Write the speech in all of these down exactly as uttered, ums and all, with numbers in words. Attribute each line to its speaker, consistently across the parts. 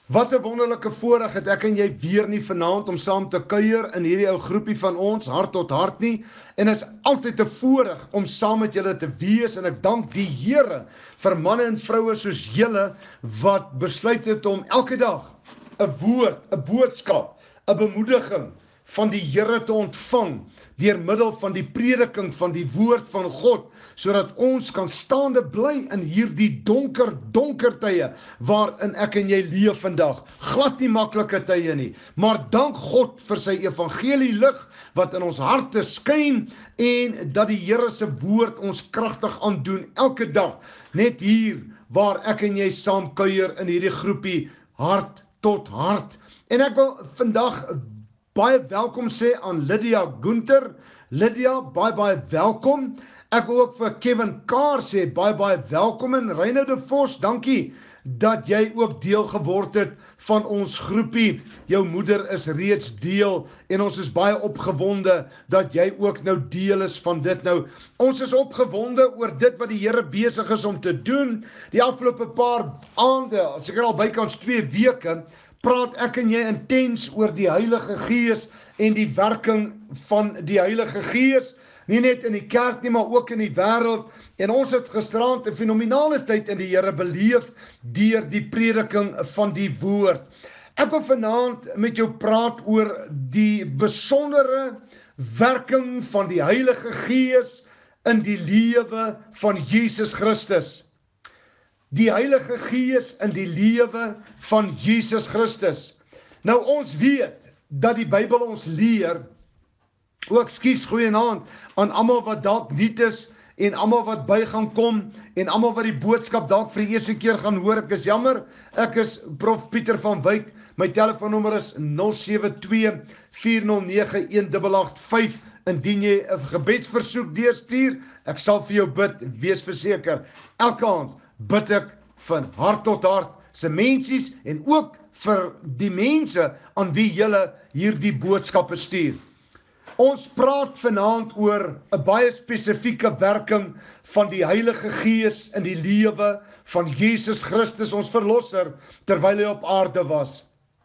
Speaker 1: Wat 'n wonderlike voorreg het ek en jy weer nie vanaand om saam te kuier in hierdie ou groepie van ons, hart tot hart nie. En is altyd 'n voorreg om saam met julle te wees en ek dank die Here vir manne en vroue soos julle wat besluit het om elke dag 'n woord, 'n boodskap, 'n bemoediging van die Here te ontvang deur middel van die prediking van die woord van God, sodat ons kan staande bly in hierdie donker, donker tye waarin ek en jy leef vandag. Glad nie maklike tye nie, maar dank God vir sy evangelie lig wat in ons harte skyn en dat die Here se woord ons kragtig aandoen elke dag, net hier waar ek en jy saam kuier in hierdie groepie hart tot hart. En ek wil vandag baie welkom sê aan Lydia Gunther. Lydia, baie baie welkom. Ek wil ook vir Kevin Kaar sê, baie baie welkom. En Reino de Vos, dankie dat jy ook deel geword het van ons groepie. Jou moeder is reeds deel en ons is baie opgewonde dat jy ook nou deel is van dit. Nou, ons is opgewonde oor dit wat die Here besig is om te doen. Die afgelope paar aande, as ek al bykans twee weke, praat ek en jy intens oor die Heilige Gees en die werking van die Heilige Gees, nie net in die kerk nie, maar ook in die wêreld. En ons het gisteraand 'n fenominale tyd in die Here beleef deur die prediking van die woord. Ek wil vanaand met jou praat oor die besondere werking van die Heilige Gees in die lewe van Jesus Christus. Die Heilige Gees in die lewe van Jesus Christus. Nou ons weet dat die Bybel ons leer, ook skies goeienaand aan almal wat dalk nuut is en almal wat by gaan kom en almal wat die boodskap dalk vir die eerste keer gaan hoor. Ek is jammer, ek is Prof Pieter van Wyk, my telefoonnommer is nul sewe twee vier nul nege een agt agt vyf. Indien jy 'n gebedsversoek deurstuur, ek sal vir jou bid, wees verseker. Elke aand bid ek van hart tot hart se mensies en ook vir die mense aan wie julle hierdie boodskappe stuur. Ons praat vanaand oor 'n baie spesifieke werking van die Heilige Gees in die lewe van Jesus Christus, ons verlosser, terwyl hy op aarde was.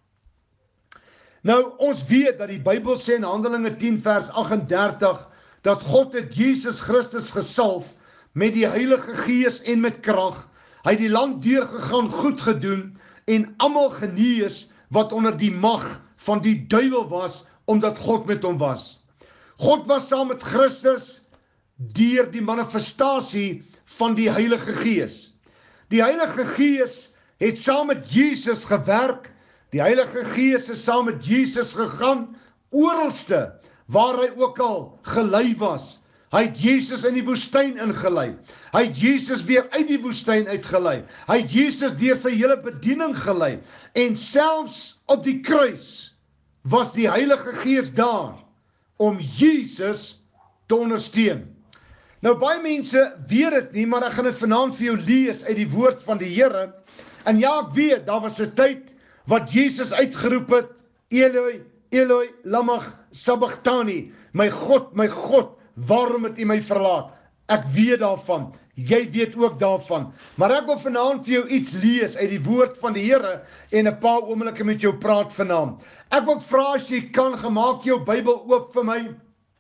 Speaker 1: Nou, ons weet dat die Bybel sê in Handelinge tien vers agt en dertig, dat God het Jesus Christus gesalf met die Heilige Gees en met krag. Hy het die land deurgegaan, goed gedoen en almal genees wat onder die mag van die duiwel was, omdat God met hom was. God was saam met Christus deur die manifestasie van die Heilige Gees. Die Heilige Gees het saam met Jesus gewerk. Die Heilige Gees is saam met Jesus gegaan, oralste waar hy ook al gelei was. Hy het Jesus in die woestyn ingelei. Hy het Jesus weer uit die woestyn uitgelei. Hy het Jesus deur sy hele bediening gelei. En selfs op die kruis was die Heilige Gees daar om Jesus te ondersteun. Nou baie mense weet dit nie, maar ek gaan dit vanaand vir jou lees uit die woord van die Here. En ja, ek weet, daar was 'n tyd wat Jesus uitgeroep het, Eloi, Eloi, lama sabachthani, my God, my God, waarom het U my verlaat? Ek weet daarvan, jy weet ook daarvan, maar ek wil vanaand vir jou iets lees uit die woord van die Here en 'n paar oomblikke met jou praat vanaand. Ek wil vra as jy kan, gemaak jou Bybel oop vir my.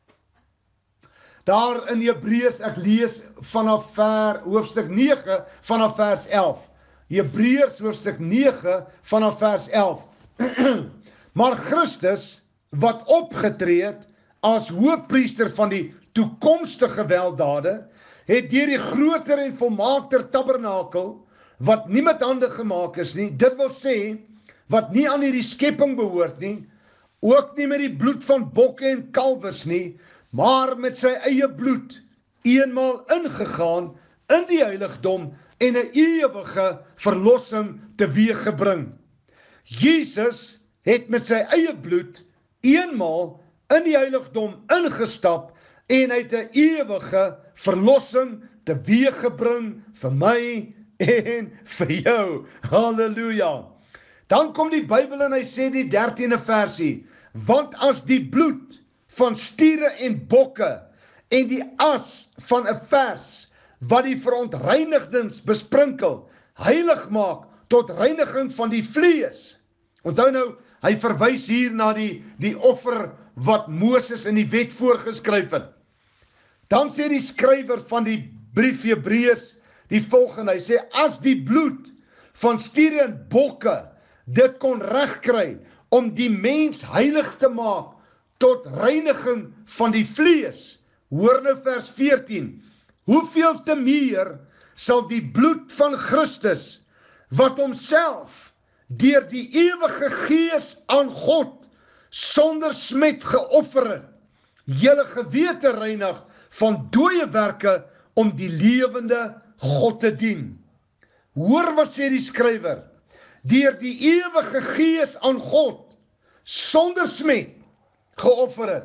Speaker 1: Daar in Hebreërs, ek lees vanaf ver, hoofstuk nege vanaf vers elf. Hebreërs hoofstuk nege vanaf vers elf. Maar Christus, wat opgetree het as hoëpriester van die toekomstige weldade, het deur die groter en volmaakter tabernakel, wat nie met hande gemaak is nie, dit wil sê, wat nie aan hierdie skepping behoort nie, ook nie met die bloed van bokke en kalwes nie, maar met sy eie bloed, eenmaal ingegaan in die heiligdom en 'n ewige verlossing teweeggebring. Jesus het met sy eie bloed eenmaal in die heiligdom ingestap en hy het 'n ewige verlossing teweeggebring vir my en vir jou. Halleluja. Dan kom die Bybel en hy sê die dertiende versie, want as die bloed van stiere en bokke en die as van 'n vers wat die verontreinigdens besprinkel, heilig maak tot reiniging van die vlees. Onthou nou, hy verwys hier na die, die offer wat Moses in die wet voorgeskryf het. Dan sê die skrywer van die brief Hebreërs die volgende, hy sê, as die bloed van stiere en bokke dit kon regkry om die mens heilig te maak tot reiniging van die vlees, hoor nou vers veertien, hoeveel te meer sal die bloed van Christus, wat homself deur die ewige Gees aan God sonder smet geoffer het, julle gewete reinig van dooie werke om die lewende God te dien. Hoor wat sê die skrywer, deur die ewige Gees aan God sonder smet geoffer het.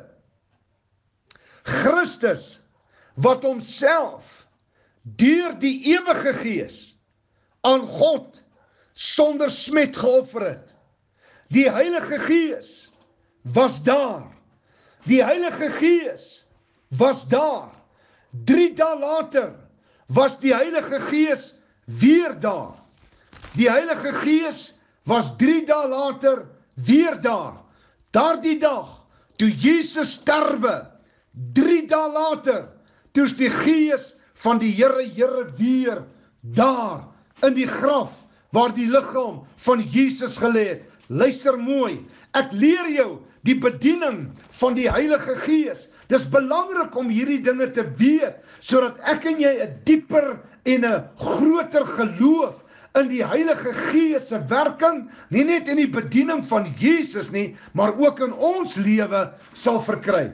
Speaker 1: Christus, wat homself deur die ewige Gees aan God sonder smet geoffer het. Die Heilige Gees was daar. Die Heilige Gees was daar. Drie dae later was die Heilige Gees weer daar. Die Heilige Gees was drie dae later weer daar. Daardie dag, toe Jesus sterwe, drie dae later, toe is die Gees van die Here, Here weer daar, in die graf, waar die liggaam van Jesus gelê het. Luister mooi, ek leer jou die bediening van die Heilige Gees. Dis belangrik om hierdie dinge te weet, sodat ek en jy 'n dieper en 'n groter geloof in die Heilige Gees se werking, nie net in die bediening van Jesus nie, maar ook in ons lewe sal verkry.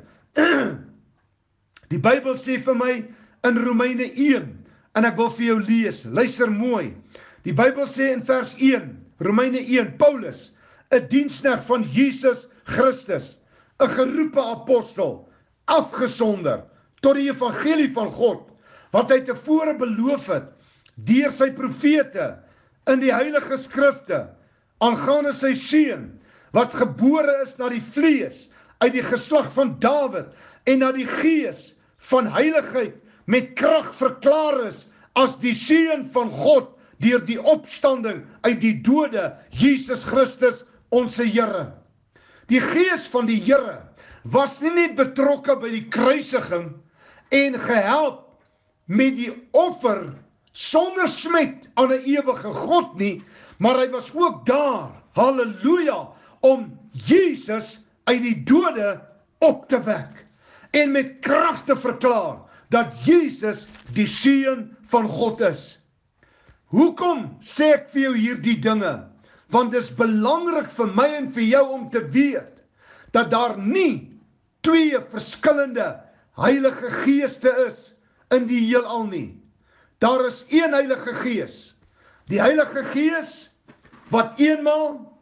Speaker 1: Die Bybel sê vir my in Romeine een, en ek wil vir jou lees, luister mooi. Die Bybel sê in vers een, Romeine een, Paulus, 'n diensknegt van Jesus Christus, 'n geroepe apostel, afgesonder tot die evangelie van God, wat hy tevore beloof het, deur sy profete, in die heilige skrifte, aangaande sy seun, wat gebore is na die vlees, uit die geslag van Dawid, en na die gees van heiligheid, met krag verklaar is, as die seun van God, deur die opstanding uit die dode, Jesus Christus, onze Here. Die gees van die Here was nie net betrokke by die kruisiging en gehelp met die offer sonder smet aan 'n ewige God nie, maar hy was ook daar, halleluja, om Jesus uit die dode op te wek en met krag te verklaar dat Jesus die seun van God is. Hoekom sê ek vir jou hierdie dinge? Want dit is belangrik vir my en vir jou om te weet dat daar nie twee verskillende Heilige Geeste is in die heelal nie. Daar is een Heilige Gees. Die Heilige Gees wat eenmaal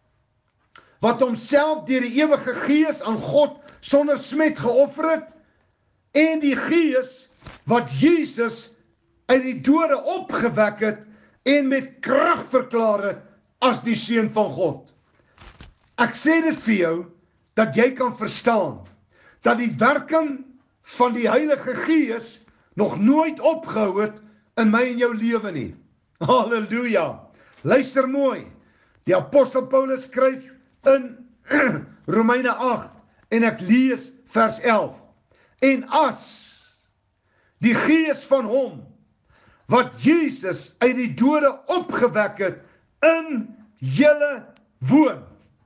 Speaker 1: wat homself deur die ewige Gees aan God sonder smet geoffer het, en die Gees wat Jesus uit die dode opgewek het en met krag verklaar het as die seun van God. Ek sê dit vir jou dat jy kan verstaan dat die werking van die Heilige Gees nog nooit opgehou het in my en jou lewe nie. Halleluja. Luister mooi. Die apostel Paulus skryf in Romeine agt en ek lees vers elf. En as die Gees van hom wat Jesus uit die dode opgewek het in julle woon,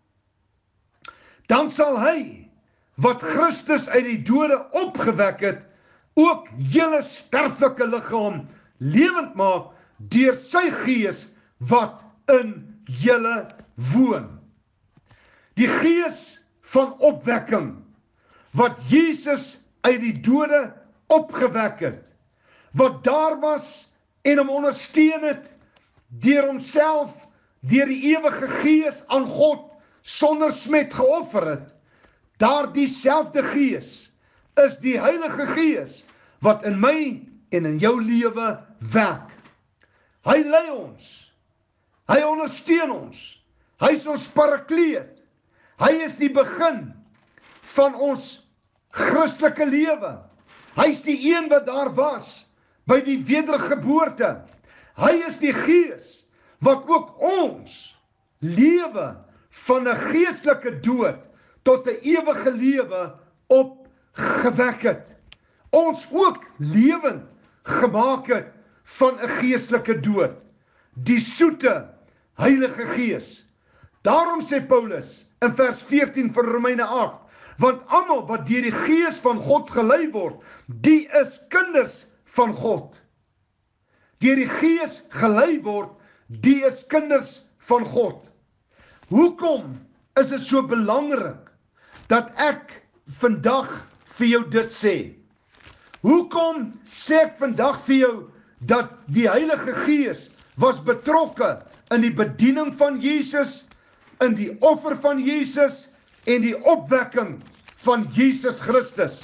Speaker 1: dan sal hy wat Christus uit die dode opgewek het ook julle sterflike liggaam lewend maak deur sy Gees wat in julle woon. Die Gees van opwekking wat Jesus uit die dode opgewek het, wat daar was en hom ondersteun het deur homself, deur die ewige Gees aan God sonder smet geoffer het, daar dieselfde Gees is die Heilige Gees wat in my en in jou lewe werk. Hy lei ons, hy ondersteun ons, hy is ons parakleet, hy is die begin van ons Christelike lewe, hy is die een wat daar was by die wedergeboorte, hy is die Gees wat ook ons lewe van 'n geestelike dood tot 'n ewige lewe opgewek het. Ons ook lewend gemaak het van 'n geestelike dood. Die soete Heilige Gees. Daarom sê Paulus in vers veertien van Romeine agt, want almal wat deur die Gees van God gelei word, die is kinders van God. Deur die Gees gelei word, die is kinders van God. Hoekom is dit so belangrik dat ek vandag vir jou dit sê? Hoekom sê ek vandag vir jou dat die Heilige Gees was betrokke in die bediening van Jesus, in die offer van Jesus en die opwekking van Jesus Christus?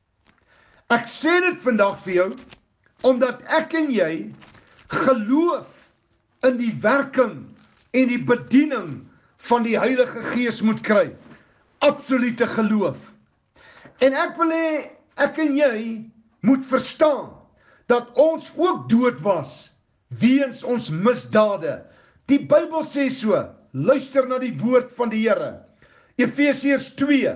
Speaker 1: Ek sê dit vandag vir jou omdat ek en jy geloof in die werking en die bediening van die Heilige Gees moet kry. Absolute geloof. En ek wil hê ek en jy moet verstaan dat ons ook dood was weens ons misdade. Die Bybel sê so, luister na die woord van die Here. Efesiërs twee,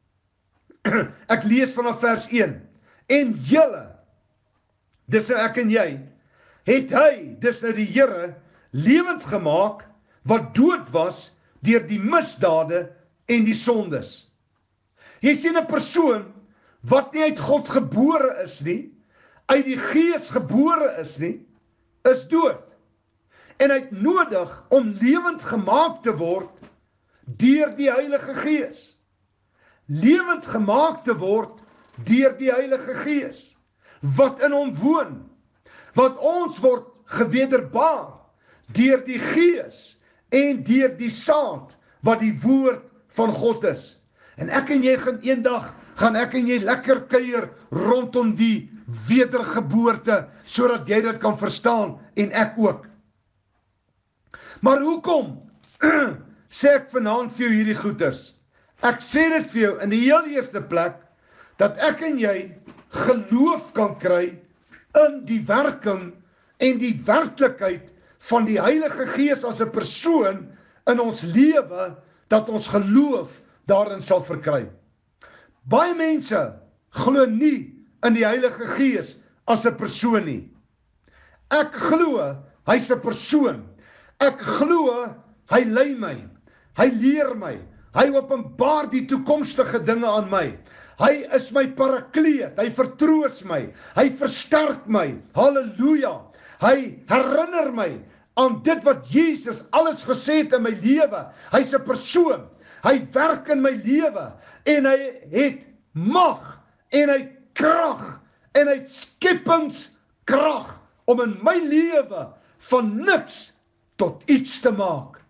Speaker 1: ek lees vanaf vers een, en julle, dis nou ek en jy, het hy, dis nou die Here, lewend gemaak, wat dood was, deur die misdade en die sondes. Jy sien 'n persoon, wat nie uit God gebore is nie, uit die Gees gebore is nie, is dood. En hy het nodig om lewend gemaak te word deur die Heilige Gees. Lewend gemaak te word deur die Heilige Gees, wat in hom woon. Want ons word gewederbaar deur die Gees en deur die saad wat die woord van God is. En ek en jy gaan eendag, gaan ek en jy lekker kuier rondom die wedergeboorte, sodat jy dit kan verstaan en ek ook. Maar hoekom sê ek vanaand vir jou hierdie goeters? Ek sê dit vir jou in die heel eerste plek, dat ek en jy geloof kan kry in die werking en die werklikheid van die Heilige Gees as 'n persoon in ons lewe, dat ons geloof daarin sal verkry. Baie mense glo nie in die Heilige Gees as 'n persoon nie. Ek glo hy's 'n persoon. Ek glo hy lei my. Hy leer my. Hy openbaar die toekomstige dinge aan my. Hy is my parakleet. Hy vertroos my. Hy versterk my. Halleluja. Hy herinner my aan dit wat Jesus alles gesê het in my lewe. Hy's 'n persoon. Hy werk in my lewe en hy het mag en hy het krag en hy het skepingskrag om in my lewe van niks tot iets te maak.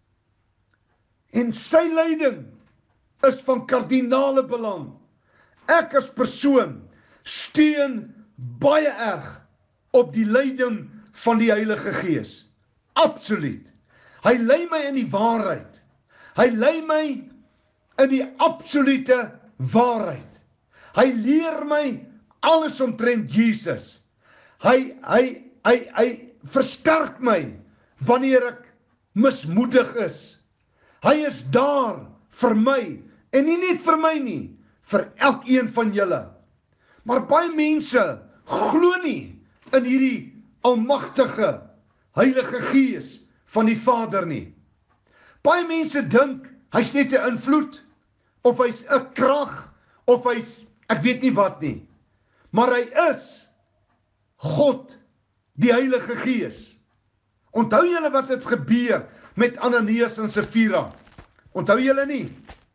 Speaker 1: En sy leiding is van kardinale belang. Ek as persoon steun baie erg op die leiding van die Heilige Gees. Absoluut. Hy lei my in die waarheid. Hy lei my in die absolute waarheid. Hy leer my alles omtrent Jesus. Hy, hy, hy, hy versterk my wanneer ek mismoedig is. Hy is daar vir my, en nie net vir my nie, vir elkeen van julle. Maar baie mense glo nie in hierdie almagtige Heilige Gees van die Vader nie. Baie mense dink hy's net 'n invloed, of hy's 'n krag, of hy's, ek weet nie wat nie. Maar hy is God, die Heilige Gees. Onthou julle wat het gebeur met Ananias en Safira? Onthou julle nie?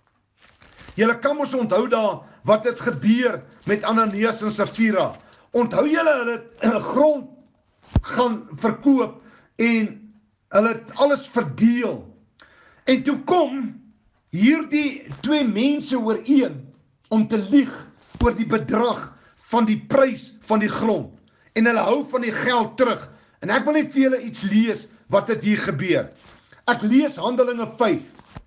Speaker 1: Julle kan mos onthou daar wat het gebeur met Ananias en Safira. Onthou julle hulle het grond gaan verkoop en hulle het alles verdeel. En toe kom hierdie twee mense ooreen om te lieg oor die bedrag van die prys van die grond. En hulle hou van die geld terug. En ek wil net vir julle iets lees wat het hier gebeur. Ek lees Handelinge vyf.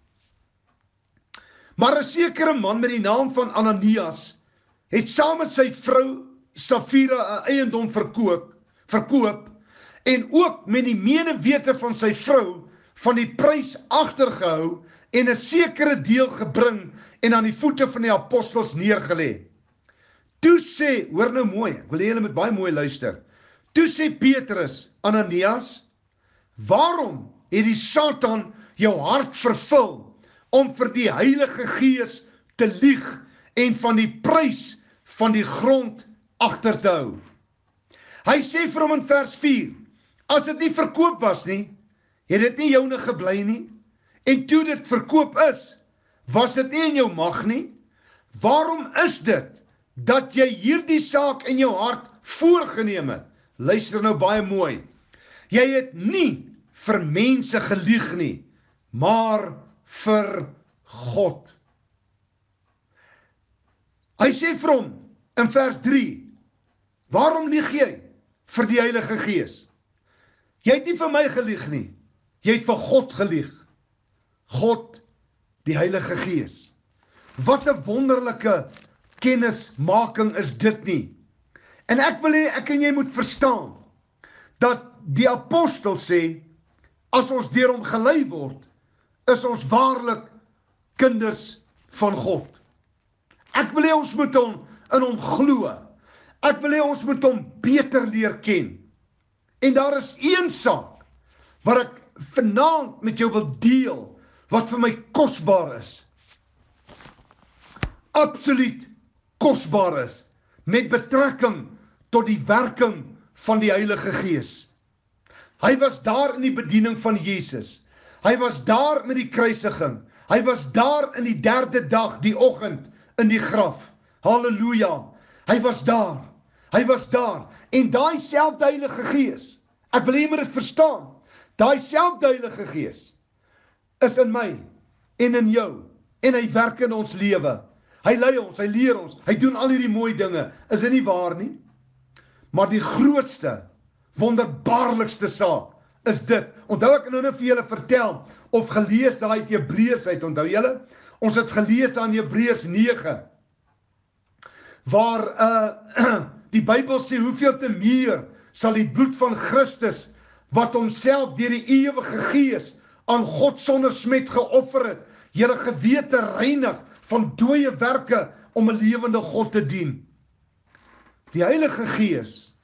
Speaker 1: Maar 'n sekere man met die naam van Ananias het saam met sy vrou Safira 'n eiendom verkoop, verkoop en ook met die medewete van sy vrou van die prys agtergehou en 'n sekere deel gebring en aan die voete van die apostels neergelê. Toe sê, hoor nou mooi, ek wil hê julle moet baie mooi luister. Toe sê Petrus, Ananias, waarom het die Satan jou hart vervul om vir die Heilige Gees te lieg en van die prys van die grond agter te hou? Hy sê vir hom in vers vier, as dit nie verkoop was nie, het dit nie joune gebly nie, en toe dit verkoop is, was dit nie in jou mag nie. Waarom is dit dat jy hierdie saak in jou hart voorgeneem het? Luister nou baie mooi. Jy het nie vir mense gelieg nie, maar vir God. Hy sê vir hom in vers drie, waarom lieg jy vir die Heilige Gees? Jy het nie vir my gelieg nie, jy het vir God gelieg. God, die Heilige Gees. Wat 'n wonderlike kennismaking is dit nie. En ek wil hê ek en jy moet verstaan dat die apostel sê, as ons deur hom gelei word, is ons waarlik kinders van God. Ek wil hê ons moet hom in hom glo. Ek wil hê ons moet hom beter leer ken. En daar is een saak wat ek vanaand met jou wil deel, wat vir my kosbaar is. Absoluut kosbaar is, met betrekking tot die werking van die Heilige Gees. Hy was daar in die bediening van Jesus. Hy was daar met die kruisiging. Hy was daar in die derde dag, die oggend, in die graf. Halleluja. Hy was daar. Hy was daar. En daai selfde Heilige Gees, ek wil hê jy moet dit verstaan, daai selfde Heilige Gees is in my en in jou, en hy werk in ons lewe. Hy lei ons, hy leer ons, hy doen al hierdie mooi dinge. Is dit nie waar nie? Maar die grootste, wonderbaarlikste saak is dit. Onthou ek nou net vir julle vertel, of gelees daai uit Hebreërs uit, onthou julle? Ons het gelees daar in Hebreërs nege, waar uh, die Bybel sê, hoeveel te meer sal die bloed van Christus, wat homself deur die ewige Gees aan God sonder smet geoffer het, julle gewete reinig van dooie werke om 'n lewende God te dien. Die Heilige Gees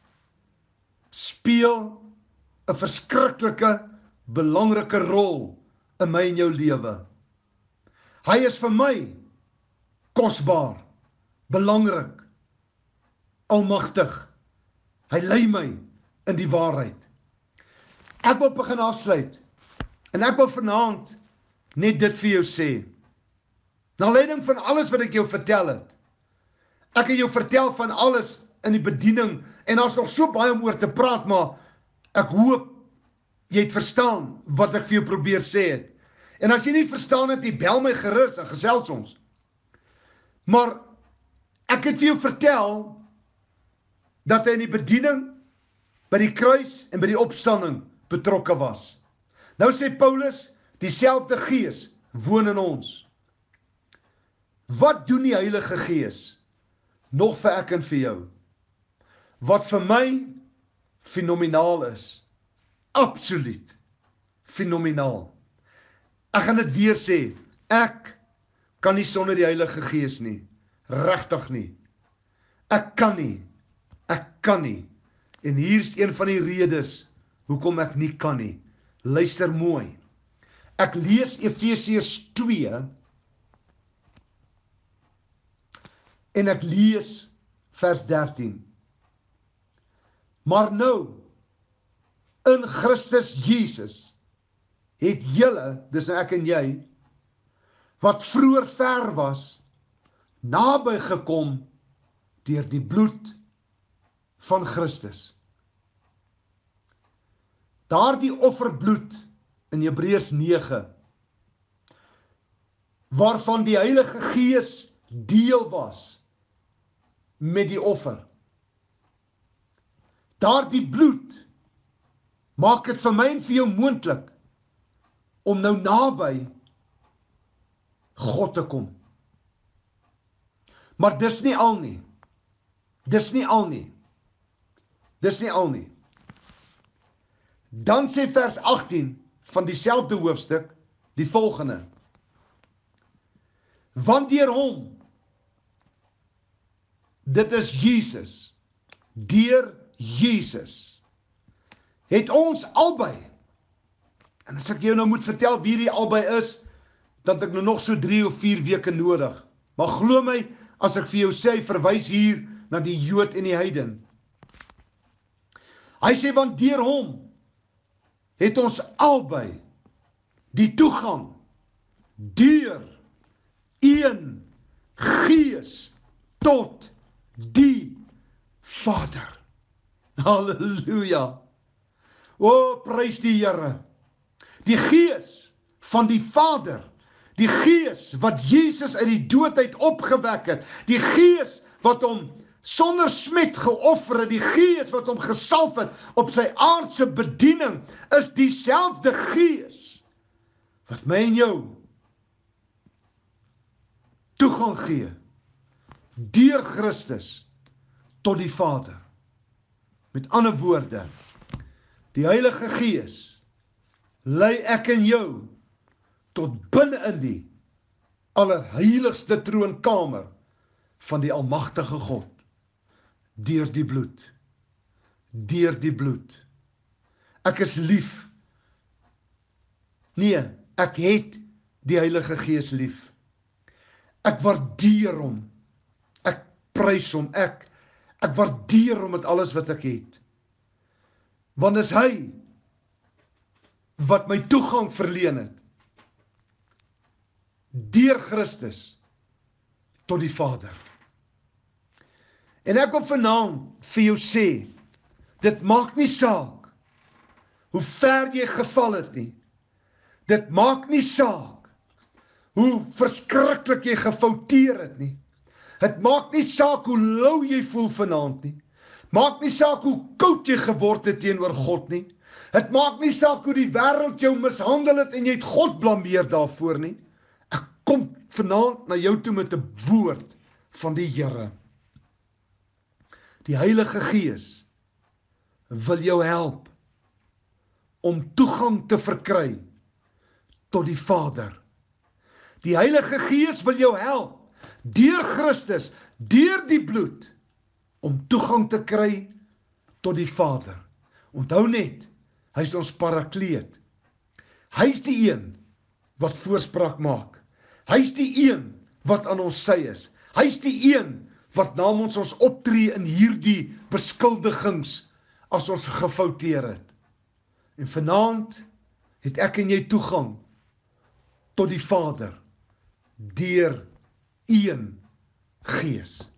Speaker 1: speel 'n verskriklike, belangrike rol in my en jou lewe. Hy is vir my kosbaar, belangrik, almagtig. Hy lei my in die waarheid. Ek wil begin afsluit, en ek wil vanaand net dit vir jou sê. Na leiding van alles wat ek jou vertel het. Ek het jou vertel van alles in die bediening, en daar's nog so baie om oor te praat, maar ek hoop jy het verstaan wat ek vir jou probeer sê het. En as jy nie verstaan het, jy bel my gerus en gesels ons. Maar ek het vir jou vertel dat hy in die bediening, by die kruis en by die opstanding betrokke was. Nou sê Paulus, dieselfde Gees woon in ons. Wat doen die Heilige Gees nog vir ek en vir jou? Wat vir my fenomenaal is. Absoluut fenomenaal. Ek gaan dit weer sê, ek kan nie sonder die Heilige Gees nie. Regtig nie. Ek kan nie. Ek kan nie. En hier is een van die redes hoekom ek nie kan nie. Luister mooi. Ek lees Efesiërs twee en ek lees vers dertien. Maar nou, in Christus Jesus, het julle, dis ek en jy, wat vroeër ver was, naby gekom deur die bloed van Christus. Daardie offerbloed in Hebreërs nege, waarvan die Heilige Gees deel was met die offer. Daardie bloed maak dit vir my en vir jou moontlik om nou naby God te kom. Maar dis nie al nie. Dis nie al nie. Dis nie al nie. Dan sê vers agttien van dieselfde hoofstuk die volgende. Want deur hom, dit is Jesus, deur Jesus, het ons albei, en as ek jou nou moet vertel wie die albei is, dan het ek nou nog so drie of vier weke nodig. Maar glo my, as ek vir jou sê, verwys hier na die Jood en die heiden. Hy sê, want deur hom het ons albei die toegang deur een Gees tot die Vader. Halleluja. O, prys die Here. Die Gees van die Vader, die Gees wat Jesus uit die dood uit opgewek het, die Gees wat hom sonder smet geoffer het, die Gees wat hom gesalf het op sy aardse bediening, is dieselfde Gees wat my en jou toegang gee deur Christus tot die Vader. Met ander woorde, die Heilige Gees lei ek en jou tot binne in die allerheiligste troonkamer van die almagtige God. Deur die bloed. Deur die bloed. Ek is lief. Nee, ek het die Heilige Gees lief. Ek waardeer hom. Ek prys hom. Ek, ek waardeer hom met alles wat ek het. Want is hy wat my toegang verleen het. Deur Christus tot die Vader. En ek wil vanaand vir jou sê, dit maak nie saak hoe ver jy geval het nie. Dit maak nie saak hoe verskriklik jy gefouteer het nie. Het maak nie saak hoe lou jy voel vanaand nie. Maak nie saak hoe koud jy geword het teenoor God nie. Het maak nie saak hoe die wêreld jou mishandel het en jy het God blameer daarvoor nie. Ek kom vanaand na jou toe met 'n woord van die Here. Die Heilige Gees wil jou help om toegang te verkry tot die Vader. Die Heilige Gees wil jou help deur Christus, deur die bloed, om toegang te kry tot die Vader. Onthou net, hy is ons parakleet. Hy is die een wat voorspraak maak. Hy is die een wat aan ons sy is. Hy is die een wat namens ons optree in hierdie beskuldigings as ons gefouteer het. En vanaand het ek en jy toegang tot die Vader deur een Gees.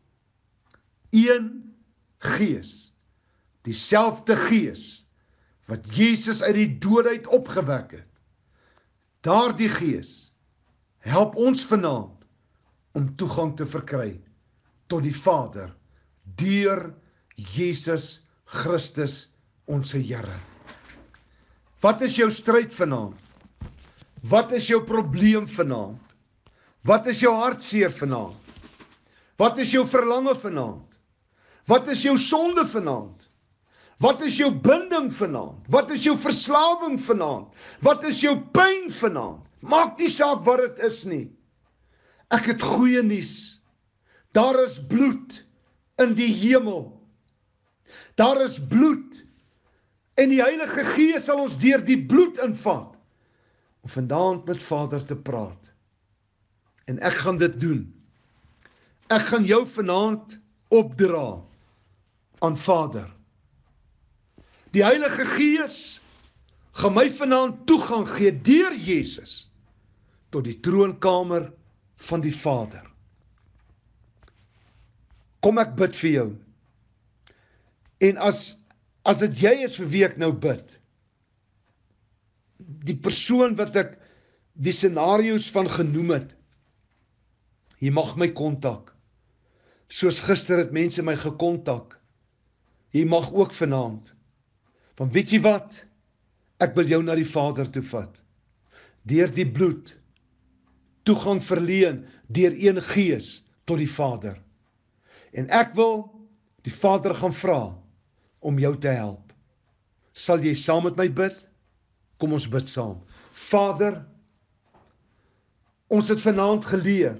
Speaker 1: Een Gees. Dieselfde Gees wat Jesus uit die dood uit opgewek het. Daardie Gees help ons vanaand om toegang te verkry tot die Vader deur Jesus Christus ons Here. Wat is jou stryd vanaand? Wat is jou probleem vanaand? Wat is jou hartseer vanaand? Wat is jou verlange vanaand? Wat is jou sonde vanaand? Wat is jou binding vanaand? Wat is jou verslawing vanaand? Wat is jou pyn vanaand? Maak nie saak wat dit is nie. Ek het goeie nuus. Daar is bloed in die hemel. Daar is bloed. En die Heilige Gees sal ons deur die bloed invat om vanaand met Vader te praat. En ek gaan dit doen. Ek gaan jou vanaand opdra aan Vader. Die Heilige Gees gaan my vanaand toegang gee deur Jesus tot die troonkamer van die Vader. Kom ek bid vir jou. En as as dit jy is vir wie ek nou bid, die persoon wat ek die scenario's van genoem het, jy mag my kontak. Soos gister het mense my gekontak. Jy mag ook vanaand. Want weet jy wat? Ek wil jou na die Vader toe vat. Deur die bloed. Toegang verleen deur een Gees tot die Vader. En ek wil die Vader gaan vra om jou te help. Sal jy saam met my bid? Kom ons bid saam. Vader, ons het vanaand geleer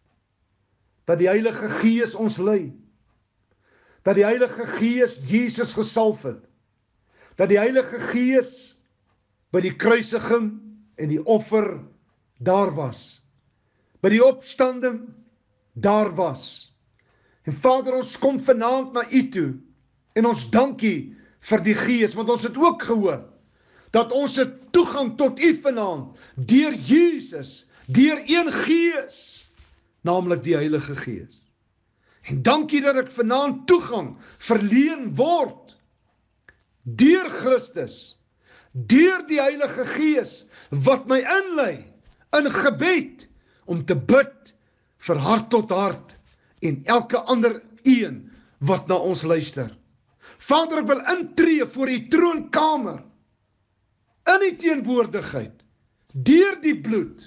Speaker 1: dat die Heilige Gees ons lei, dat die Heilige Gees Jesus gesalf het, dat die Heilige Gees by die kruisiging en die offer daar was, by die opstanding daar was. En Vader, ons kom vanaand na U toe, en ons dankie vir die Gees, want ons het ook gehoor, dat ons het toegang tot U vanaand, deur Jesus, deur een Gees, naamlik die Heilige Gees. En dankie dat ek vanaand toegang verleen word, deur Christus, deur die Heilige Gees, wat my inlei, in gebed, om te bid, vir hart tot hart, en elke ander een, wat na ons luister. Vader, ek wil intree voor U troonkamer, in die teenwoordigheid, deur die bloed,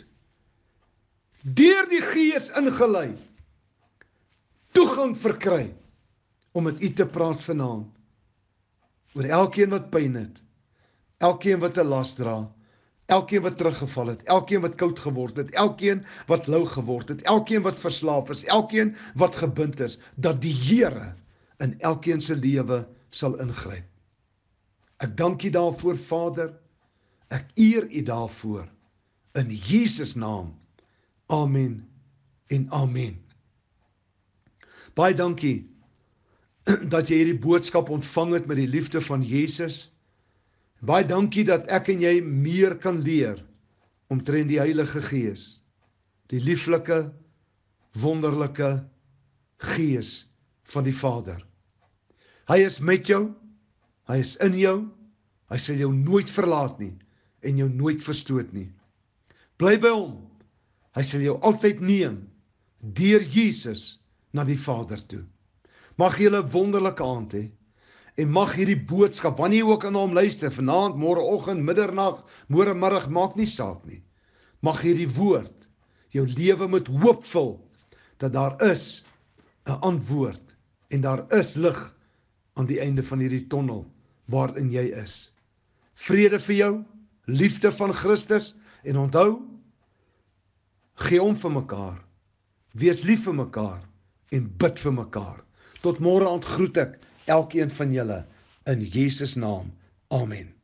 Speaker 1: deur die Gees ingelei, toegang verkry, om met U te praat vanaand, oor elkeen wat pyn het, elkeen wat 'n las dra, elkeen wat teruggeval het, elkeen wat koud geword het, elkeen wat lou geword het, elkeen wat verslaaf is, elkeen wat gebind is, dat die Here in elkeen se lewe sal ingryp. Ek dank U daarvoor, Vader, ek eer U daarvoor, in Jesus naam, amen en amen. Baie dankie, dat jy hierdie boodskap ontvang het met die liefde van Jesus. Baie dankie dat ek en jy meer kan leer omtrent die Heilige Gees, die lieflike, wonderlike Gees van die Vader. Hy is met jou, hy is in jou, hy sal jou nooit verlaat nie en jou nooit verstoot nie. Bly by hom, hy sal jou altyd neem deur Jesus na die Vader toe. Mag jy 'n wonderlike aand hê. En mag hierdie boodskap, wanneer jy ook aan hom luister, vanaand, môreoggend, middernag, môre middag, maak nie saak nie. Mag hierdie woord jou lewe met hoop vul, dat daar is 'n antwoord, en daar is lig aan die einde van hierdie tonnel, waarin jy is. Vrede vir jou, liefde van Christus, en onthou, gee om vir mekaar, wees lief vir mekaar, en bid vir mekaar. Tot môre aand groet ek elkeen van julle in Jesus naam. Amen.